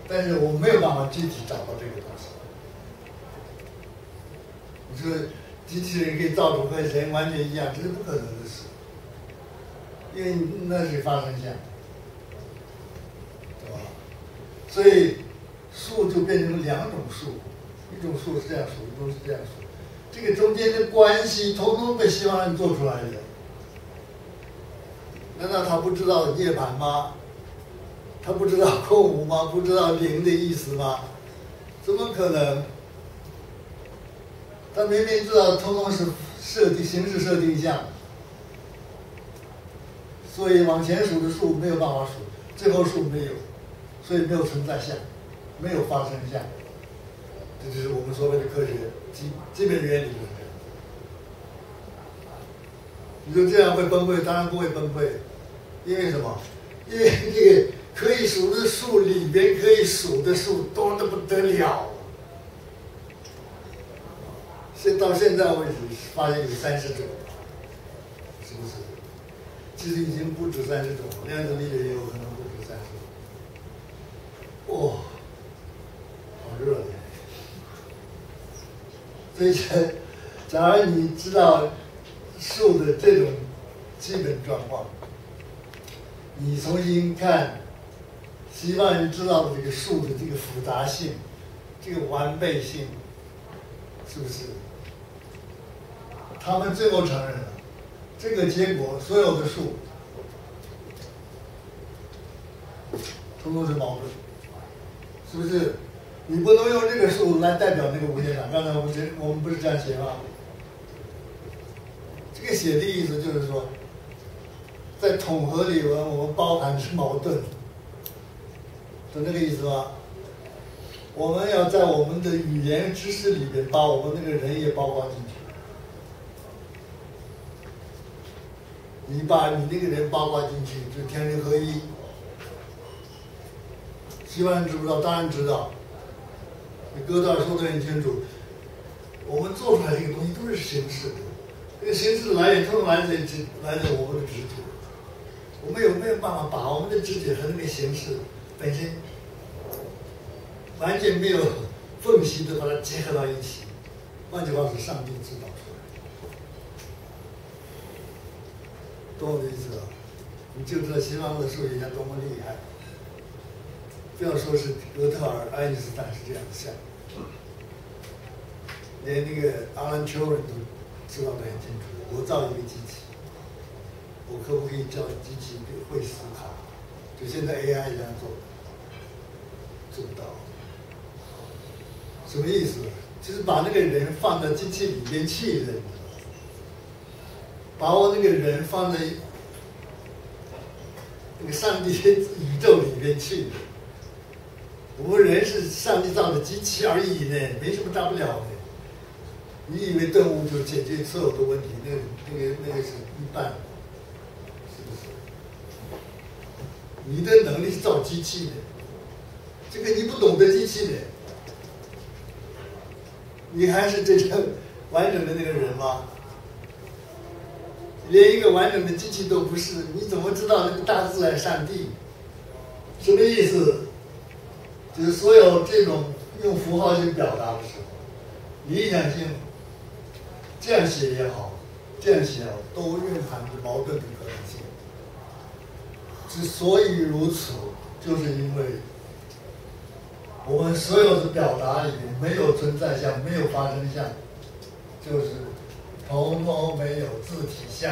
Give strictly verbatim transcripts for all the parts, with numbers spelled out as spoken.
但是我没有办法具体找到这个东西。你说机器人可以造出和人完全一样，这是不可能的事，因为那是发生项，对吧？所以数就变成两种数，一种数是这样数，一种是这样数。这个中间的关系，统统被西方人做出来的。难道他不知道涅槃吗？他不知道空无吗？不知道灵的意思吗？怎么可能？他明明知道统统是设定形式设定项，所以往前数的数没有办法数，最后数没有，所以没有存在项，没有发生项。这就是我们所谓的科学基基本原理。你说这样会崩溃？当然不会崩溃，因为什么？因为这个可以数的数里边可以数的数多得不得了。现到现在为止，发现有三十种，是不是？其实已经不止三十种，量子力学也有可能不止三十种。哇、哦，好热烈！所以，假如你知道数的这种基本状况，你重新看西方人知道的这个数的这个复杂性、这个完备性，是不是？他们最后承认了，这个结果所有的数，统统是矛盾，是不是？你不能用这个数来代表那个无限大。刚才我们这我们不是这样写吗？这个写的意思就是说，在统合理文我们包含是矛盾，懂这个意思吗？我们要在我们的语言知识里边把我们那个人也包括进去。你把你那个人包括进去，就天人合一。西方人知不知道？当然知道。哥德尔说得很清楚，我们做出来这个东西都是形式的，这个形式的来源都是来自来自我们的直觉。我们有没有办法把我们的直觉和那个形式本身完全没有缝隙的把它结合到一起？换句话说，上帝指导出来。懂我的意思吧？你就知道西方的数学家多么厉害。不要说是哥特尔、爱因斯坦是这样想，连那个阿兰·丘人都知道得很清楚。我造一个机器，我可不可以叫机器会思考？就现在 A I 这样做的，做不到。什么意思？就是把那个人放到机器里边去的，把我那个人放在那个上帝的宇宙里边去的。我们人是上帝造的机器而已呢，没什么大不了的。你以为动物就解决所有的问题？那个、那个、那个是一半，是不是？你的能力是造机器的，这个你不懂得机器的，你还是真正完整的那个人吗？连一个完整的机器都不是，你怎么知道那个大自然上帝？什么意思？就是所有这种用符号性表达的时候，理想性这样写也好，这样写也好，都蕴含着矛盾的可能性。之所以如此，就是因为我们所有的表达里面没有存在项，没有发生项，就是统统没有字体项。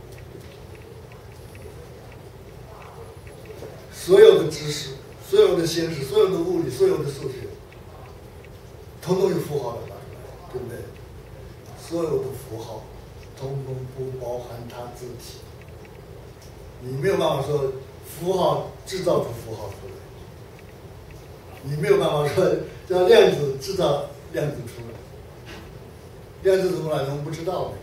所有的知识，所有的形式，所有的物理，所有的数学，统统有符号的发出来，对不对？所有的符号，统统不包含它字体。你没有办法说符号制造出符号出来，你没有办法说叫量子制造量子出来。量子怎么来的？我们不知道的，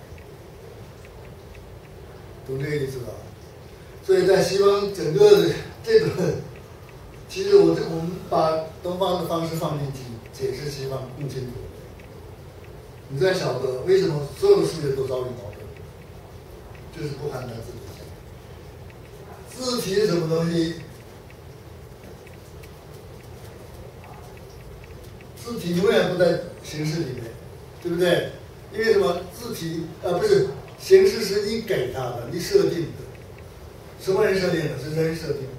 懂这个意思吧？所以在西方整个的这种，其实我这我们把东方的方式放进去解释西方更清楚，你才晓得为什么所有的数学都遭遇矛盾，就是不含它字体。字体是什么东西？ 字体永远不在形式里面，对不对？因为什么？字体啊，不是形式是你给它的，你设定的。什么人设定的？是人设定的。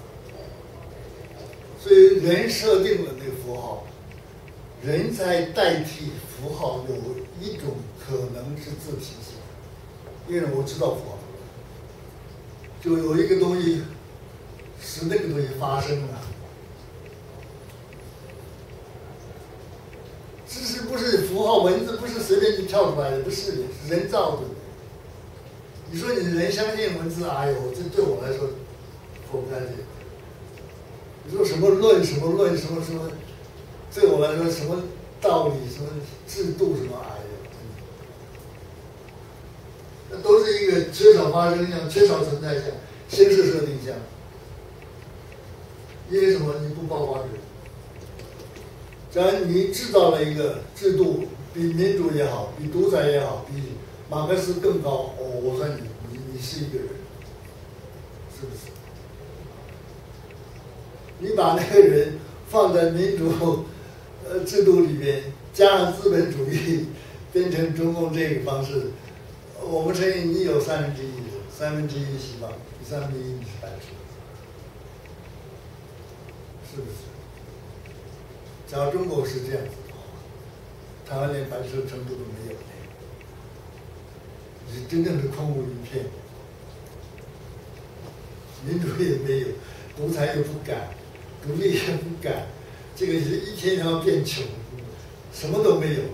所以人设定了那个符号，人才代替符号有一种可能是字体性，因为我知道符号，就有一个东西使那个东西发生了。知识不是符号，文字不是随便你跳出来的，不是的，是人造的。你说你人相信文字，哎呦，这对我来说活不下去。你说什么论什么论什么什么，对我来说什么道理什么制度什么，哎呀，那都是一个缺少发生项、缺少存在项、形式设定项。因为什么？你不包括人。假如你制造了一个制度，比民主也好，比独裁也好，比马克思更高，哦，我说你你你是一个人，是不是？你把那个人放在民主呃制度里边，加上资本主义，变成中共这个方式，我们承认你有三分之一人，三分之一希望，第三分之一你是白痴，是不是？假如中国是这样子的话，台湾连白痴程度都没有，是真正的空无一片，民主也没有，独裁也不敢，独立也不敢，这个是一天要变穷，什么都没有，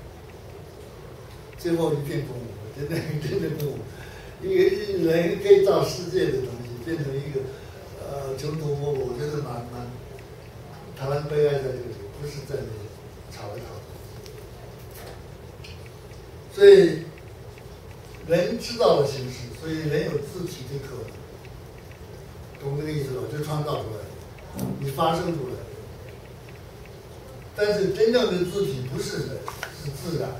最后一片空无，真的真的空无。一个人可以造世界的东西，变成一个呃穷途末路，我觉得蛮蛮台湾悲哀在这里。不是在那里吵来吵去，所以人知道了形式，所以人有字体的可能，懂这个意思吧？就创造出来的，你发生出来的。但是真正的字体不是人，是自然。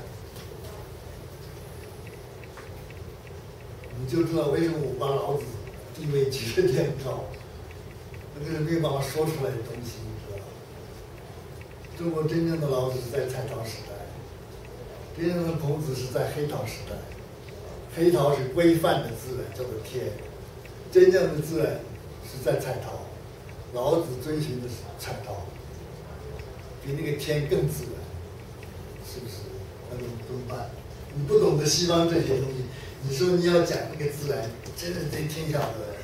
你就知道为什么我把老子地位举得这样高，那个是没有办法说出来的东西。中国真正的老子是在菜刀时代，真正的孔子是在黑陶时代。黑陶是规范的自然，叫做天；真正的自然是在菜刀。老子遵循的是菜刀，比那个天更自然，是不是？那怎么怎么办？你不懂得西方这些东西，你说你要讲那个自然，真的真听晓得，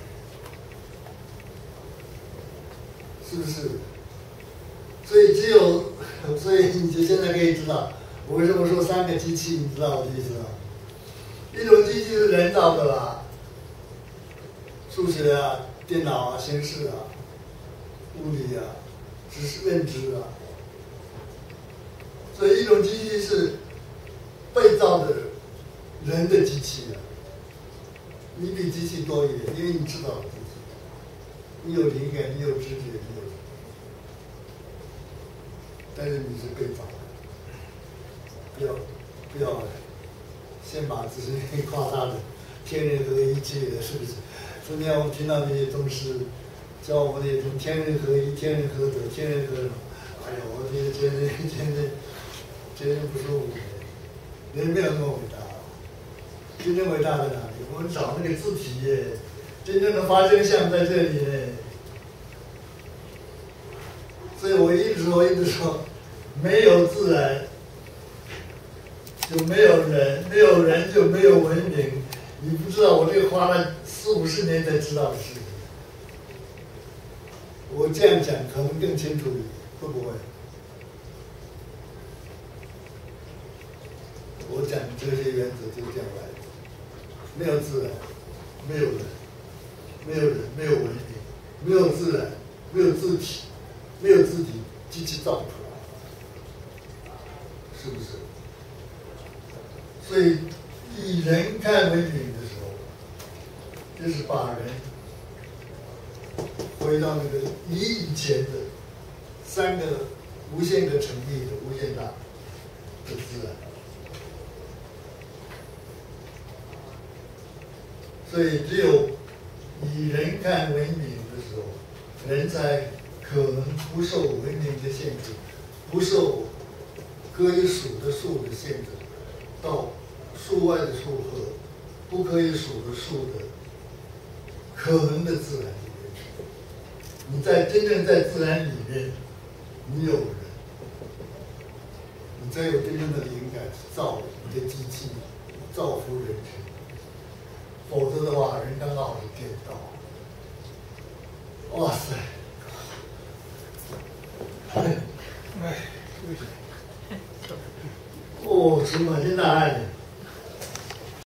是不是？所以只有，所以你就现在可以知道，我为什么说三个机器，你知道我的意思吗？一种机器是人造的啦，数学啊、电脑啊、形式啊、物理啊、知识认知啊。所以一种机器是被造的人的机器啊，你比机器多一点，因为你知道了自己，你有灵感，你有知觉，你有。但是你是被造的，不要不要先把自己夸大的天人合一之类的，是不是？昨天我们听到那些宗师教我们那些天人合一、天人合德、天人合什么，哎呀，我觉得真是真是真是不舒服。人没有那么伟大，真正伟大在哪里？我们找那个字体，真正的发生项在这里。所以我一直说，一直说，没有自然，就没有人，没有人就没有文明。你不知道，我这个花了四五十年才知道的事情。我这样讲可能更清楚，会不会？我讲哲学原则就是这样来的：没有自然，没有人，没有人，没有文明，没有自然，没有字体。没有字体，机器造不出来，是不是？所以以人看为名的时候，就是把人回到那个以以前的三个无限个成立的无限大的自然。所以只有以人看为名的时候，人才可能不受文明的限制， 不受可以数的数的限制，到数外的数和不可以数的数的可能的自然里面去。你在真正在自然里面，你有人，你才有真正的灵感去造你的机器，造福人群。否则的话，人刚好是颠倒。哇塞！哎，哎，哦，充满天大爱。